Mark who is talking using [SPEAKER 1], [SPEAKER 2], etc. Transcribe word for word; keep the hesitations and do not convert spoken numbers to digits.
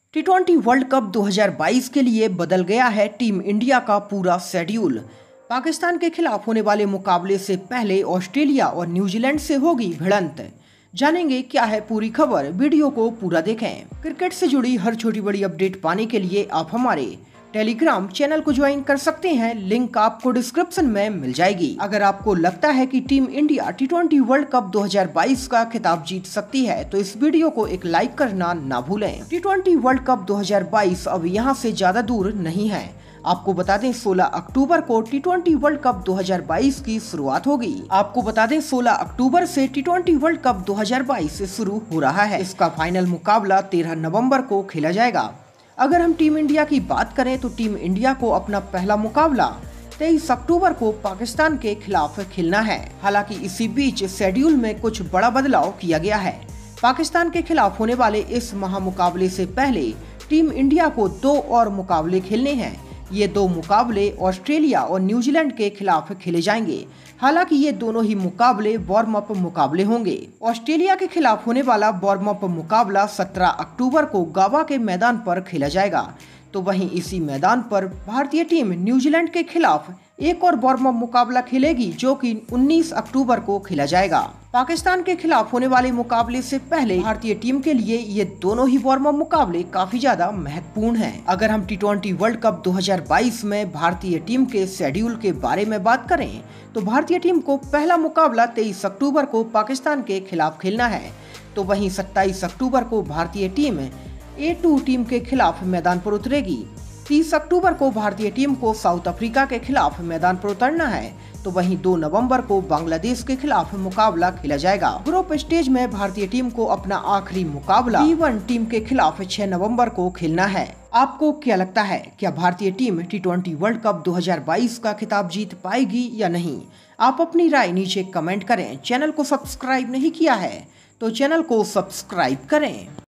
[SPEAKER 1] T twenty world cup दो हज़ार बाईस के लिए बदल गया है टीम इंडिया का पूरा शेड्यूल। पाकिस्तान के खिलाफ होने वाले मुकाबले से पहले ऑस्ट्रेलिया और न्यूजीलैंड से होगी भिड़ंत। जानेंगे क्या है पूरी खबर, वीडियो को पूरा देखें। क्रिकेट से जुड़ी हर छोटी बड़ी अपडेट पाने के लिए आप हमारे टेलीग्राम चैनल को ज्वाइन कर सकते हैं, लिंक आपको डिस्क्रिप्शन में मिल जाएगी। अगर आपको लगता है कि team India T twenty world cup दो हज़ार बाईस का खिताब जीत सकती है तो इस वीडियो को एक लाइक करना ना भूलें। टी ट्वेंटी वर्ल्ड कप दो हज़ार बाईस अब यहाँ से ज्यादा दूर नहीं है। आपको बता दें सोलह अक्टूबर को टी ट्वेंटी वर्ल्ड कप दो हज़ार बाईस की शुरुआत होगी। आपको बता दें सोलह अक्टूबर से टी ट्वेंटी वर्ल्ड कप दो हज़ार बाईस शुरू हो रहा है। इसका फाइनल मुकाबला तेरह नवंबर को खेला जाएगा। अगर हम टीम इंडिया की बात करें तो टीम इंडिया को अपना पहला मुकाबला तेईस अक्टूबर को पाकिस्तान के खिलाफ खेलना है। हालांकि इसी बीच शेड्यूल में कुछ बड़ा बदलाव किया गया है। पाकिस्तान के खिलाफ होने वाले इस महामुकाबले से पहले टीम इंडिया को दो और मुकाबले खेलने हैं। ये दो मुकाबले ऑस्ट्रेलिया और न्यूजीलैंड के खिलाफ खेले जाएंगे। हालांकि ये दोनों ही मुकाबले वार्म अप मुकाबले होंगे। ऑस्ट्रेलिया के खिलाफ होने वाला वार्म अप मुकाबला सत्रह अक्टूबर को गावा के मैदान पर खेला जाएगा। तो वहीं इसी मैदान पर भारतीय टीम न्यूजीलैंड के खिलाफ एक और वार्म अप मुकाबला खेलेगी, जो कि उन्नीस अक्टूबर को खेला जाएगा। पाकिस्तान के खिलाफ होने वाले मुकाबले से पहले भारतीय टीम के लिए ये दोनों ही वार्म अप मुकाबले काफी ज्यादा महत्वपूर्ण हैं। अगर हम टी ट्वेंटी वर्ल्ड कप दो हज़ार बाईस में भारतीय टीम के शेड्यूल के बारे में बात करें तो भारतीय टीम को पहला मुकाबला तेईस अक्टूबर को पाकिस्तान के खिलाफ खेलना है। तो वहीं सत्ताईस अक्टूबर को भारतीय टीम ए टू टीम के खिलाफ मैदान पर उतरेगी। तीस अक्टूबर को भारतीय टीम को साउथ अफ्रीका के खिलाफ मैदान पर उतरना है। तो वहीं दो नवंबर को बांग्लादेश के खिलाफ मुकाबला खेला जाएगा। ग्रुप स्टेज में भारतीय टीम को अपना आखिरी मुकाबला टी वन टीम के खिलाफ छह नवंबर को खेलना है। आपको क्या लगता है, क्या भारतीय team T twenty world cup दो हज़ार बाईस का खिताब जीत पाएगी या नहीं? आप अपनी राय नीचे कमेंट करें। चैनल को सब्सक्राइब नहीं किया है तो चैनल को सब्सक्राइब करें।